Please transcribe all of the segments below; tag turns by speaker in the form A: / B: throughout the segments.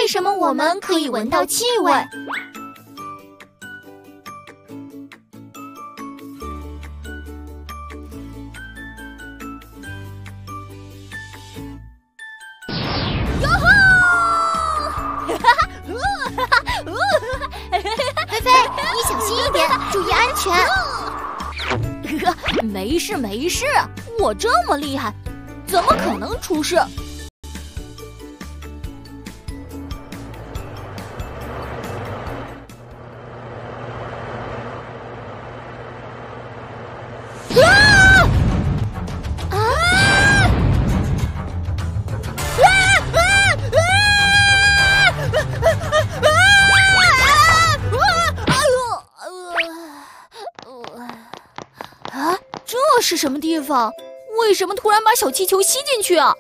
A: 什么我们可以闻到气味？
B: 菲菲，你小心一点，注意安全。
A: 没事没事，我这么厉害，怎么可能出事？这是什么地方？为什么突然把小气球吸进去啊？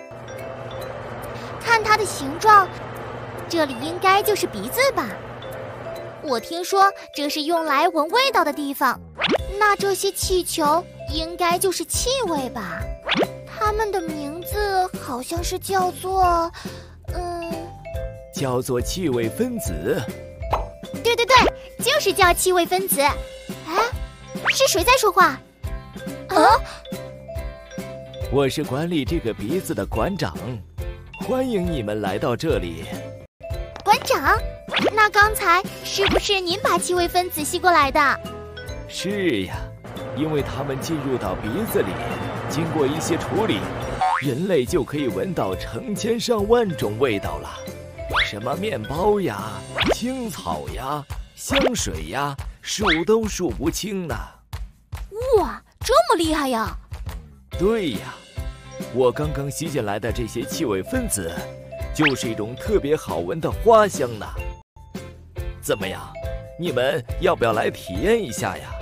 B: 看它的形状，这里应该就是鼻子吧？我听说这是用来闻味道的地方，那这些气球应该就是气味吧？它们的名字好像是叫做……
C: 叫做气味分子。
B: 对，就是叫气味分子。哎，是谁在说话？
C: 我是管理这个鼻子的馆长，欢迎你们来到这里。
B: 馆长，那刚才是不是您把气味分子吸过来的？
C: 是呀，因为它们进入到鼻子里，经过一些处理，人类就可以闻到成千上万种味道了。什么面包呀、青草呀、香水呀，数都数不清呢。
A: 哇，这么厉害呀！
C: 对呀，我刚刚吸进来的这些气味分子，就是一种特别好闻的花香呢。怎么样，你们要不要来体验一下呀？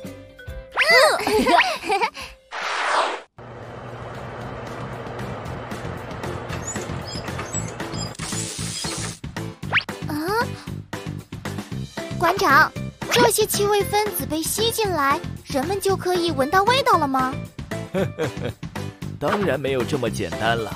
B: 馆长，这些气味分子被吸进来，人们就可以闻到味道了吗？
C: 当然没有这么简单了。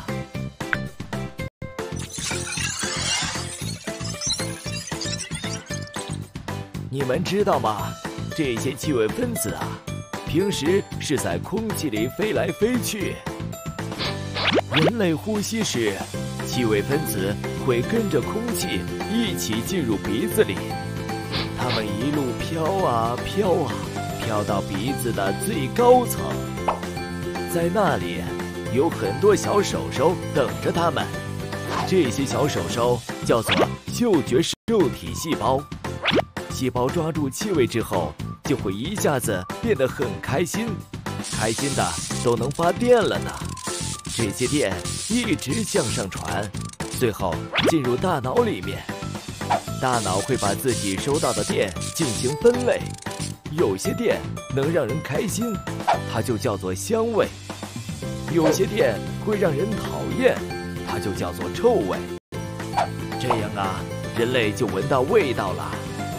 C: 你们知道吗？这些气味分子啊，平时是在空气里飞来飞去。人类呼吸时，气味分子会跟着空气一起进入鼻子里，它们一路飘啊飘啊，飘到鼻子的最高层，在那里有很多小手手等着它们。这些小手手叫做嗅觉受体细胞。细胞抓住气味之后，就会一下子变得很开心，开心的都能发电了呢。这些电一直向上传，最后进入大脑里面。大脑会把自己收到的电进行分类，有些电能让人开心，它就叫做香味；有些电会让人讨厌，它就叫做臭味。这样啊，人类就闻到味道了。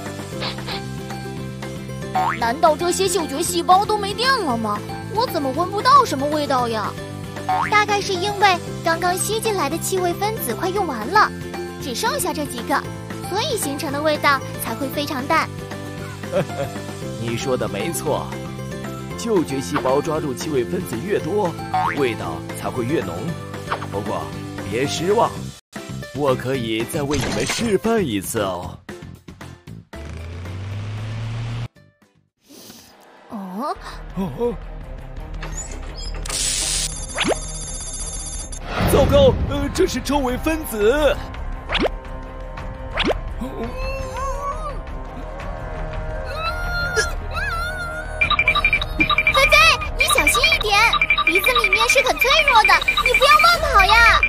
A: 难道这些嗅觉细胞都没电了吗？我怎么闻不到什么味道呀？
B: 大概是因为刚刚吸进来的气味分子快用完了，只剩下这几个，所以形成的味道才会非常淡。
C: 你说的没错，嗅觉细胞抓住气味分子越多，味道才会越浓。不过别失望，我可以再为你们示范一次哦。糟糕，这是臭味分子。
B: 菲菲，你小心一点，鼻子里面是很脆弱的，你不要乱跑呀！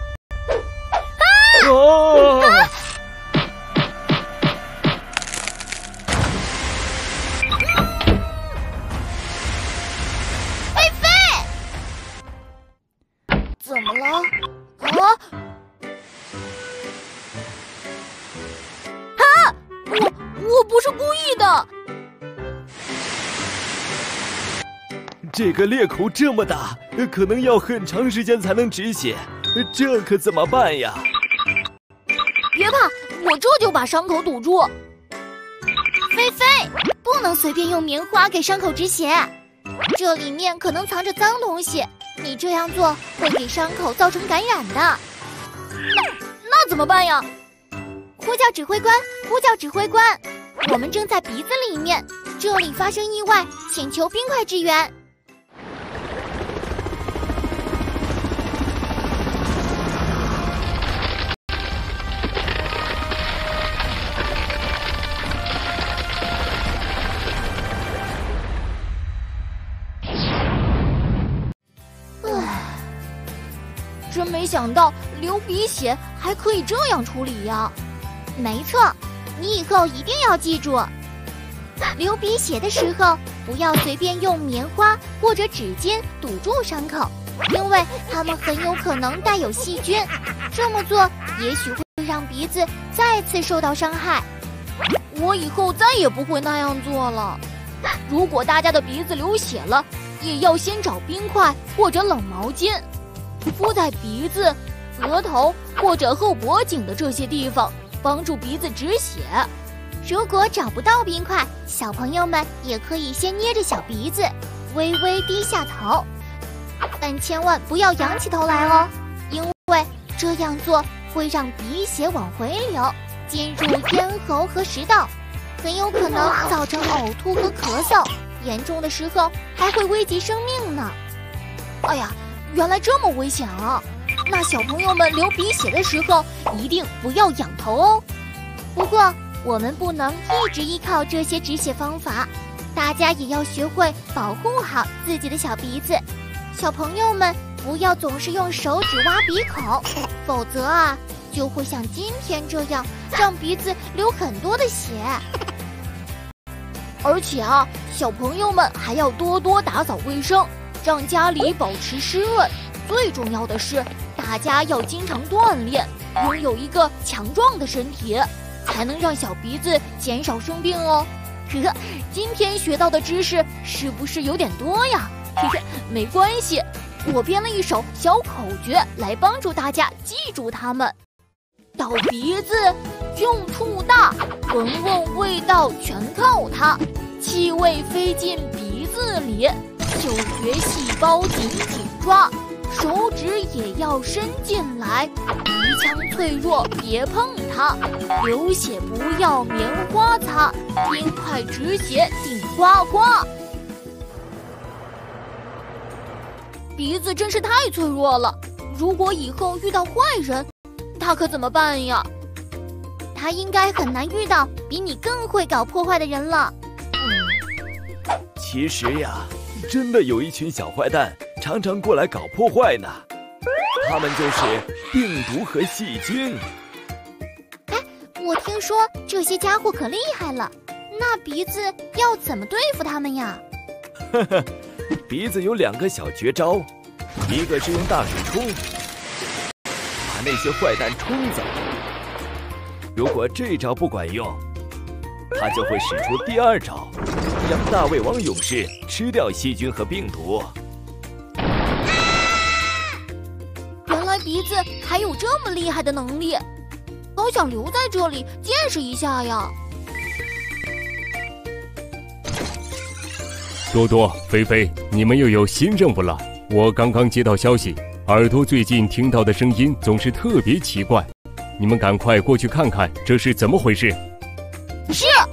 A: 怎么了？我不是故意的。
C: 这个裂口这么大，可能要很长时间才能止血，这可怎么办呀？
A: 我这就把伤口堵住。
B: 菲菲，不能随便用棉花给伤口止血，这里面可能藏着脏东西，你这样做会给伤口造成感染的。
A: 那怎么办呀？
B: 呼叫指挥官，呼叫指挥官，我们正在鼻子里面，这里发生意外，请求冰块支援。
A: 真没想到流鼻血还可以这样处理呀！
B: 没错，你以后一定要记住，流鼻血的时候不要随便用棉花或者纸巾堵住伤口，因为它们很有可能带有细菌，这么做也许会让鼻子再次受到伤害。
A: 我以后再也不会那样做了。如果大家的鼻子流血了，也要先找冰块或者冷毛巾，敷在鼻子、额头或者后脖颈的这些地方，帮助鼻子止血。
B: 如果找不到冰块，小朋友们也可以先捏着小鼻子，微微低下头，但千万不要仰起头来哦，因为这样做会让鼻血往回流，进入咽喉和食道，很有可能造成呕吐和咳嗽，严重的时候还会危及生命呢。
A: 哎呀，原来这么危险啊！那小朋友们流鼻血的时候一定不要仰头哦。
B: 不过我们不能一直依靠这些止血方法，大家也要学会保护好自己的小鼻子。小朋友们不要总是用手指挖鼻孔，否则啊就会像今天这样让鼻子流很多的血。
A: 而且啊，小朋友们还要多多打扫卫生，让家里保持湿润。最重要的是，大家要经常锻炼，拥有一个强壮的身体，才能让小鼻子减少生病哦。呵呵，今天学到的知识是不是有点多呀？嘿嘿，没关系，我编了一首小口诀来帮助大家记住它们。倒鼻子，用处大，闻闻味道全靠它，气味飞进鼻子里，嗅觉细胞紧紧抓，手指也要伸进来，鼻腔脆弱别碰它，流血不要棉花擦，冰块止血顶呱呱。鼻子真是太脆弱了，如果以后遇到坏人，他可怎么办呀？
B: 他应该很难遇到比你更会搞破坏的人了。
C: 其实呀，真的有一群小坏蛋常常过来搞破坏呢，他们就是病毒和细菌。
B: 哎，我听说这些家伙可厉害了，那鼻子要怎么对付他们呀？
C: 呵呵，鼻子有2个小绝招，一个是用大水冲，把那些坏蛋冲走。如果这招不管用，他就会使出第2招，让大胃王勇士吃掉细菌和病毒。
A: 原来鼻子还有这么厉害的能力，好想留在这里见识一下呀！
D: 多多、菲菲，你们又有新任务了。我刚刚接到消息，耳朵最近听到的声音总是特别奇怪，你们赶快过去看看这是怎么回事。
A: 是。